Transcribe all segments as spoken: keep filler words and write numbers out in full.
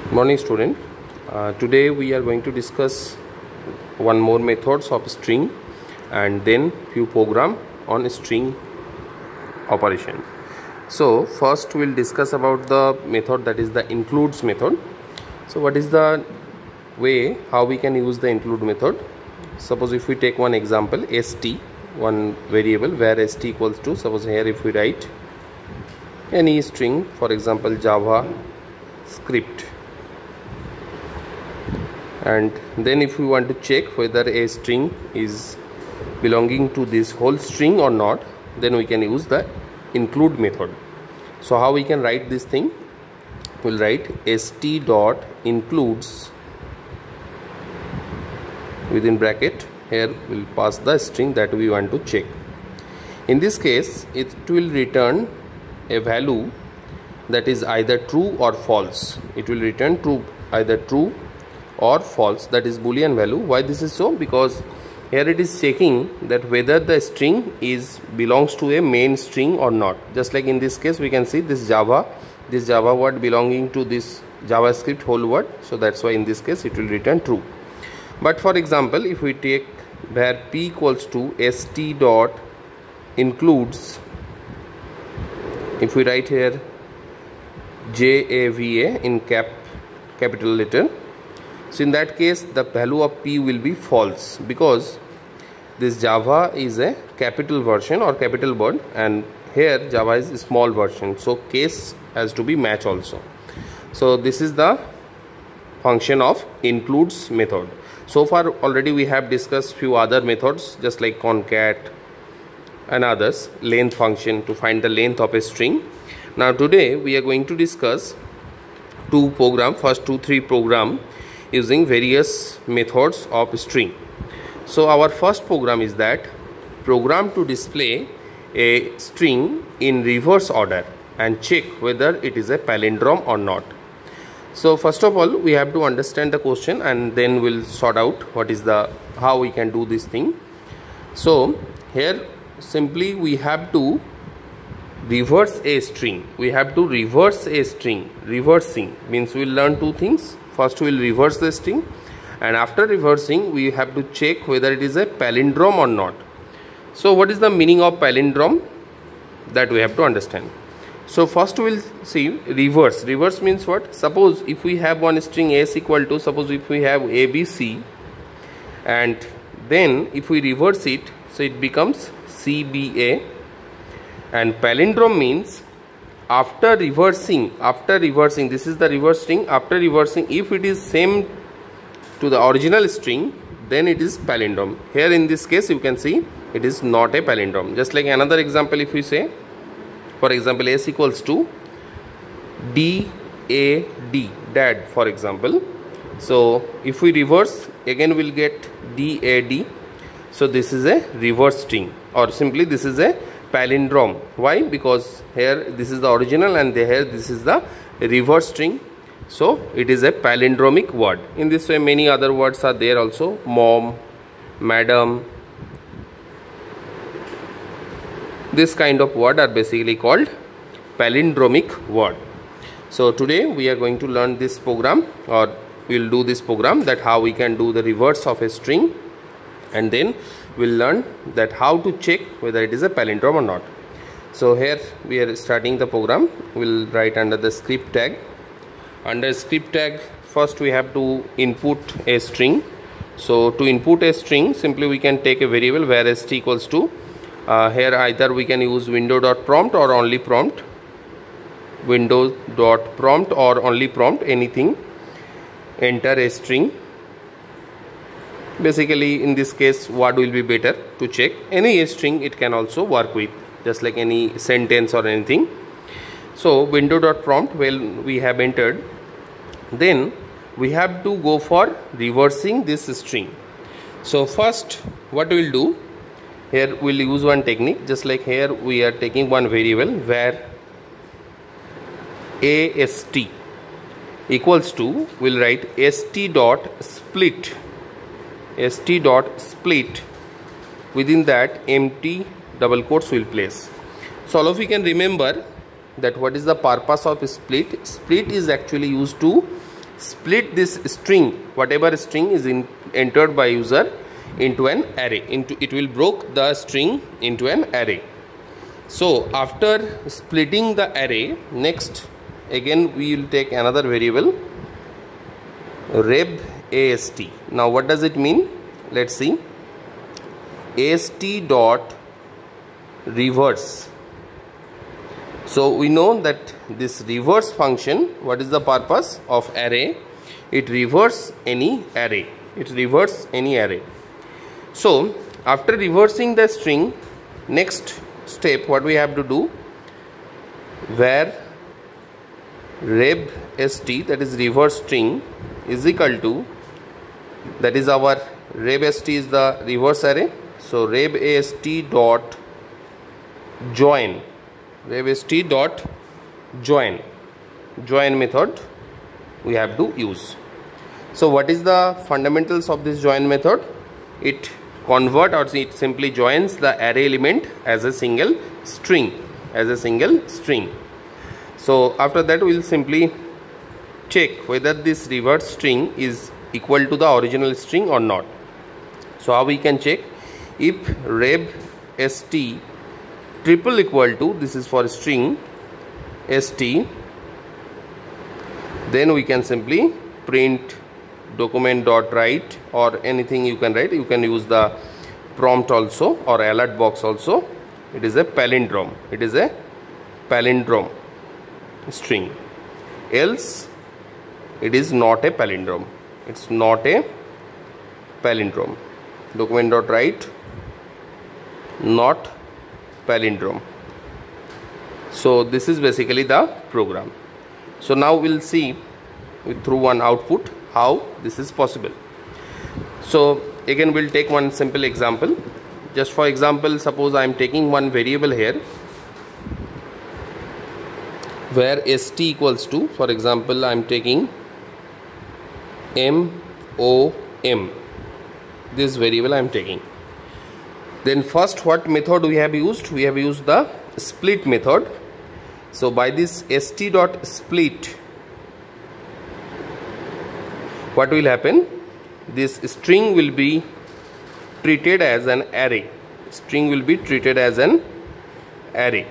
Morning student. Uh, today we are going to discuss one more methods of string and then few program on string operation. So first we'll discuss about the method that is the includes method. So what is the way how we can use the include method? Suppose if we take one example, st, one variable where st equals to, suppose here if we write any string, for example Java script, and then if we want to check whether a string is belonging to this whole string or not, then we can use the include method. So how we can write this thing? We'll write st dot includes, within bracket here we'll pass the string that we want to check. In this case it will return a value that is either true or false. It will return true, either true or false, that is boolean value. Why this is so? Because here it is checking that whether the string is belongs to a main string or not. Just like in this case we can see this Java, this Java word belonging to this JavaScript whole word, so that's why in this case it will return true. But for example if we take where p equals to st dot includes, if we write here Java in cap capital letter, so in that case the value of p will be false, because this Java is a capital version or capital word and here Java is a small version, so case has to be match also. So this is the function of includes method. So far already we have discussed few other methods just like concat and others, length function to find the length of a string. Now today we are going to discuss two program, first two three program using various methods of string. So our first program is that program to display a string in reverse order and check whether it is a palindrome or not. So first of all we have to understand the question and then we'll sort out what is the how we can do this thing. So here simply we have to reverse a string. We have to reverse a string. Reversing means we'll learn two things. First we will reverse the string, and after reversing we have to check whether it is a palindrome or not. So what is the meaning of palindrome? That we have to understand. So first we will see reverse. Reverse means what? Suppose if we have one string s equal to, suppose if we have abc, and then if we reverse it, so it becomes cba, and palindrome means after reversing, after reversing, this is the reverse string, after reversing, if it is same to the original string, then it is palindrome. Here in this case you can see it is not a palindrome. Just like another example, if we say for example s equals to dad, dad for example, so if we reverse again we'll get dad, so this is a reverse string, or simply this is a palindrome. Why? Because here this is the original and here this is the reverse string, so it is a palindromic word. In this way many other words are there also, mom, madam, this kind of word are basically called palindromic word. So today we are going to learn this program, or we will do this program, that how we can do the reverse of a string, and then we'll learn that how to check whether it is a palindrome or not. So here we are starting the program. We'll write under the script tag. Under script tag first we have to input a string. So to input a string simply we can take a variable where st equals to, uh, here either we can use window.prompt or only prompt, window.prompt or only prompt, anything, enter a string. Basically in this case what will be better to check? Any string it can also work with, just like any sentence or anything. So window.prompt, well we have entered, then we have to go for reversing this string. So first what we will do, here we will use one technique. Just like here we are taking one variable where ast equals to, we'll write st dot split, st dot split, within that empty double quotes will place. So all of you can remember that what is the purpose of split. Split is actually used to split this string, whatever string is in, entered by user, into an array. Into it will break the string into an array. So after splitting the array, next again we will take another variable, reb ast. Now what does it mean? Let's see. Ast dot reverse. So we know that this reverse function, what is the purpose of array? It reverses any array. It reverses any array. So after reversing the string, next step what we have to do, where reb st, that is reverse string, is equal to, that is our reb st is the reverse array. So reb ast dot join, reb ast dot join, join method we have to use. So what is the fundamentals of this join method? It convert or it simply joins the array element as a single string, as a single string. So after that we will simply check whether this reverse string is equal to the original string or not. So how we can check? If reb st triple equal to, this is for string st, then we can simply print document dot write, or anything you can write. You can use the prompt also or alert box also. It is a palindrome. It is a palindrome string. Else it is not a palindrome. It's not a palindrome. Document dot write, not palindrome. So this is basically the program. So now we'll see through one output how this is possible. So again we'll take one simple example. Just for example, suppose I am taking one variable here where st equals to, for example I am taking m o m, this variable I am taking. Then first what method we have used? We have used the split method. So by this st dot split, what will happen? This string will be treated as an array. String will be treated as an array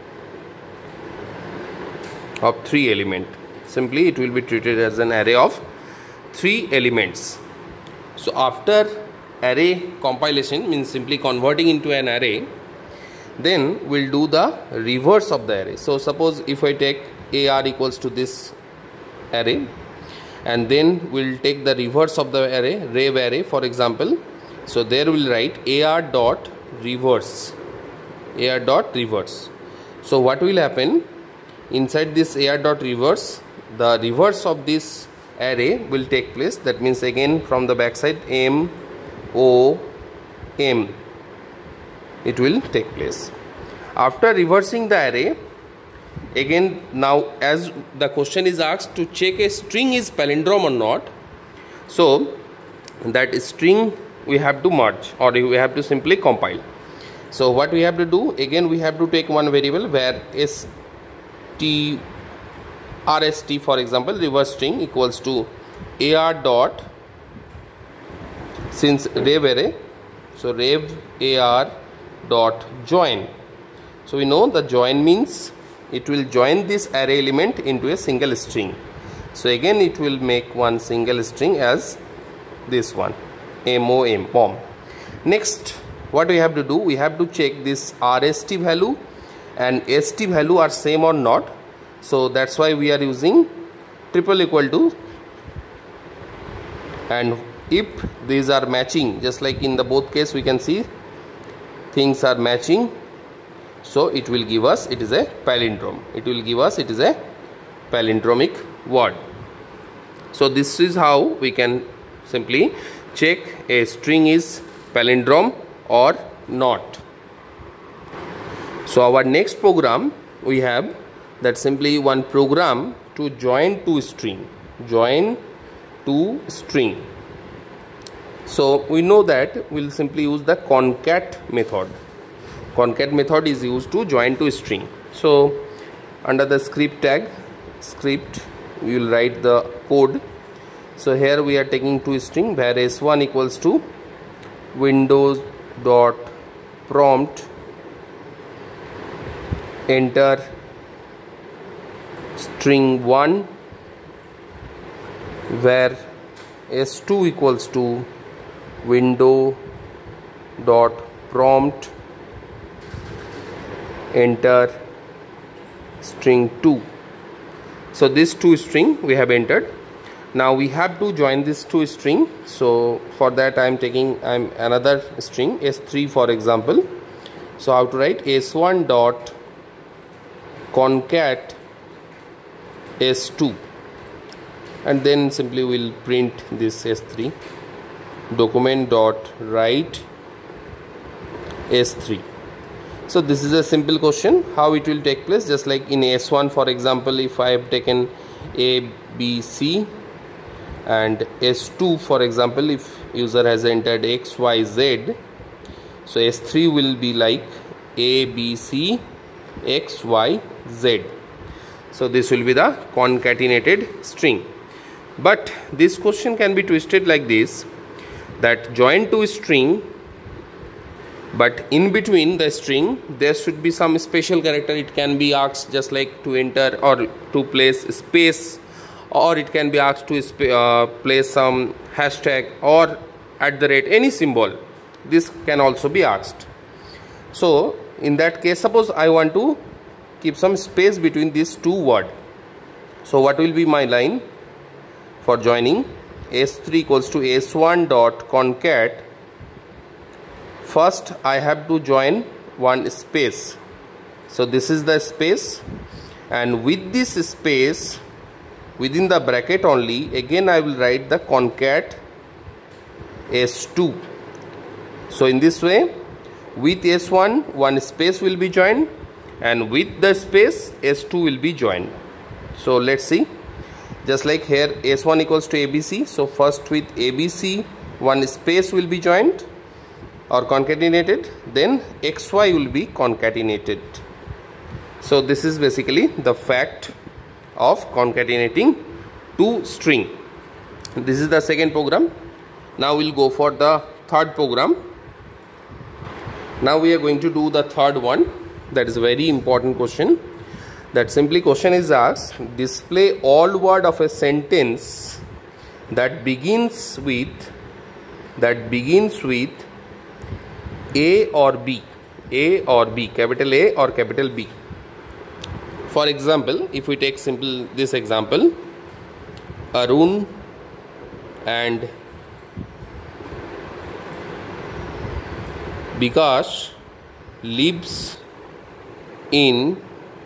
of three elements. Simply it will be treated as an array of three elements. So after array compilation, means simply converting into an array, then we'll do the reverse of the array. So suppose if I take ar equals to this array, and then we'll take the reverse of the array, reb array for example. So there we'll write ar dot reverse, ar dot reverse. So what will happen? Inside this ar dot reverse, the reverse of this array will take place. That means again from the backside m o m, it will take place. After reversing the array, again now as the question is asked to check a string is palindrome or not, so that string we have to merge, or we have to simply compile. So what we have to do, again we have to take one variable where st rst for example reverse string equals to ar dot, since reb array, so reb ar dot join. So we know the join means it will join this array element into a single string. So again it will make one single string as this one, mom, mom. Next what we have to do, we have to check this rst value and st value are same or not. So that's why we are using triple equal to, and if these are matching, just like in the both case we can see things are matching, so it will give us, it is a palindrome. It will give us, it is a palindromic word. So this is how we can simply check a string is palindrome or not. So our next program we have that simply one program to join two string, join two string. So we know that we'll simply use the concat method. Concat method is used to join two string. So under the script tag, script, we will write the code So here we are taking two string where s one equals to windows dot prompt enter string one, where s two equals to window dot prompt enter string two. So this two string we have entered. Now we have to join this two string. So for that I am taking I'm another string s three for example. So how to write s one dot concat s two, and then simply we'll print this s three, document dot write s three. So this is a simple question how it will take place. Just like in s one for example, if I have taken a b c, and s two for example if user has entered x y z, so s three will be like a b c x y z. So this will be the concatenated string. But this question can be twisted like this, that join to string, but in between the string there should be some special character. It can be asked just like to enter or to place space, or it can be asked to uh, place some hashtag or at the rate, any symbol. This can also be asked. So in that case, suppose I want to keep some space between these two words. So what will be my line for joining? s three equals to s one dot concat. First I have to join one space. So this is the space, and with this space within the bracket only, again I will write the concat s two. So in this way, with s one one space will be joined, and with the space s two will be joined. So let's see. Just like here s one equals to abc, so first with abc one space will be joined or concatenated, then xy will be concatenated. So this is basically the fact of concatenating two string. This is the second program. Now we'll go for the third program. Now we are going to do the third one. That is a very important question. That simply question is asked, display all word of a sentence that begins with that begins with A or B, A or B, capital A or capital B. For example, if we take simple this example, Arun and Bikash lives in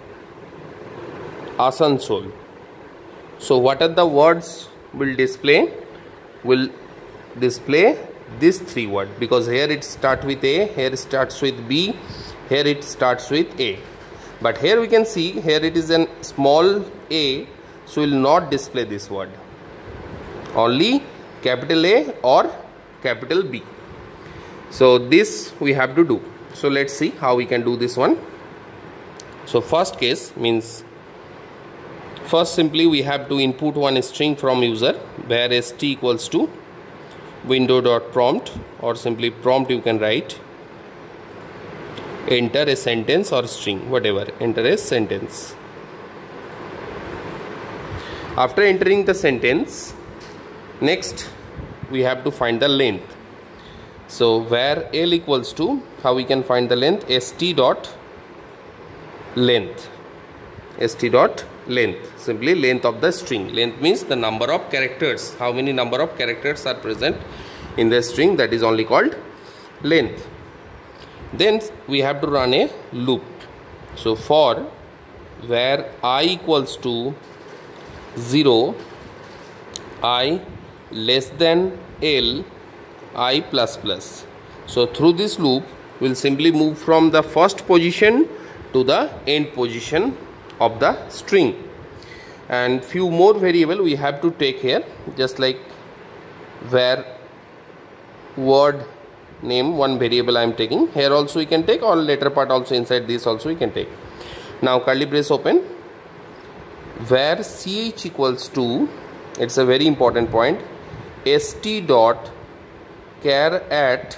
Asansol. So what are the words will display? Will display this three word, because here it starts with A, here it starts with B, here it starts with A. But here we can see here it is a small a, so will not display this word. Only capital A or capital B. So this we have to do. So let's see how we can do this one. So first case means, first simply we have to input one string from user where st equals to window dot prompt, or simply prompt you can write, enter a sentence or string, whatever, enter a sentence. After entering the sentence, next we have to find the length. So where L equals to, how we can find the length, st dot length, st dot length, simply length of the string. Length means the number of characters, how many number of characters are present in the string, that is only called length. Then we have to run a loop. So for where I equals to zero, I less than L, I plus plus. So through this loop we'll simply move from the first position to the end position of the string, and few more variable we have to take here, just like where word name, one variable I am taking here, also we can take, or later part also inside this also we can take. Now curly brace open, where ch equals to it's a very important point. st dot char at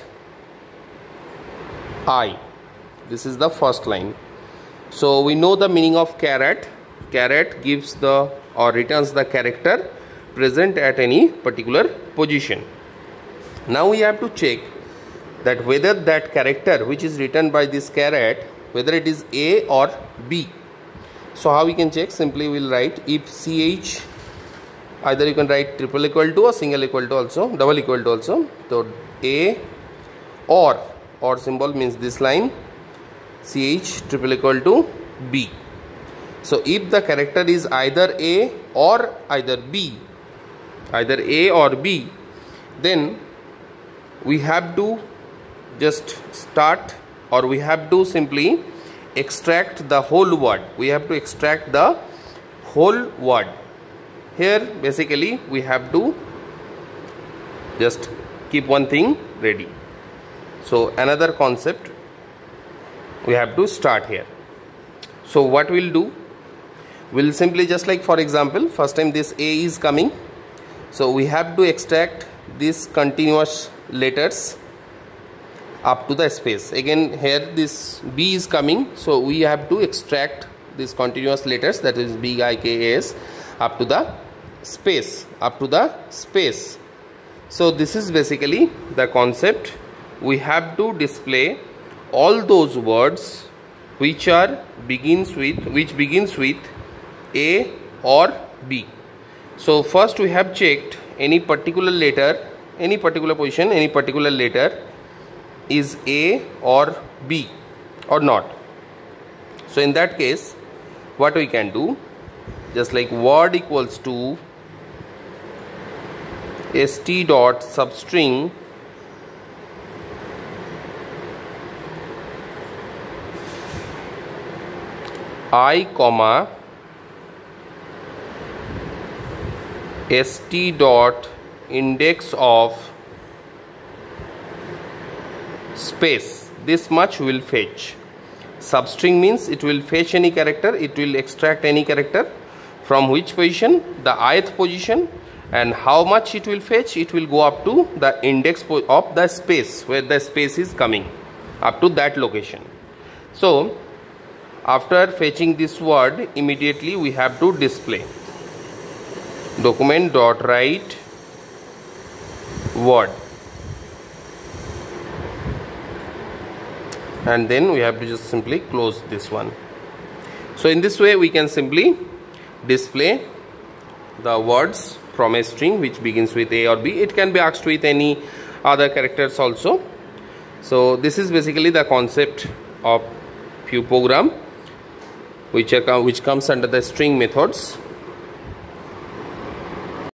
I, this is the first line. So we know the meaning of char at. Char at gives the or returns the character present at any particular position. Now we have to check that whether that character which is written by this char at, whether it is A or B. So how we can check? Simply we will write if ch, either you can write triple equal to or single equal to also, double equal to also. So A or, or symbol means this line, ch triple equal to B. So if the character is either A or either B, either A or B, then we have to just start, or we have to simply extract the whole word. We have to extract the whole word. Here basically we have to just keep one thing ready. So another concept we have to start here. So what we'll do, we'll simply just like, for example, first time this A is coming, so we have to extract these continuous letters up to the space. Again here this B is coming, so we have to extract these continuous letters, that is B, I, K, A, S, up to the space, up to the space. So this is basically the concept. We have to display all those words which are begins with which begins with A or B. So first we have checked any particular letter, any particular position, any particular letter is A or B or not. So in that case what we can do, just like word equals to st dot substring I comma st dot index of space, this much will fetch. Substring means it will fetch any character, it will extract any character from which position, the ith position, and how much it will fetch, it will go up to the index of the space where the space is coming, up to that location. So after fetching this word, immediately we have to display document dot write word, and then we have to just simply close this one. So in this way we can simply display the words from a string which begins with A or B. It can be asked with any other characters also. So this is basically the concept of few program which are which comes under the string methods.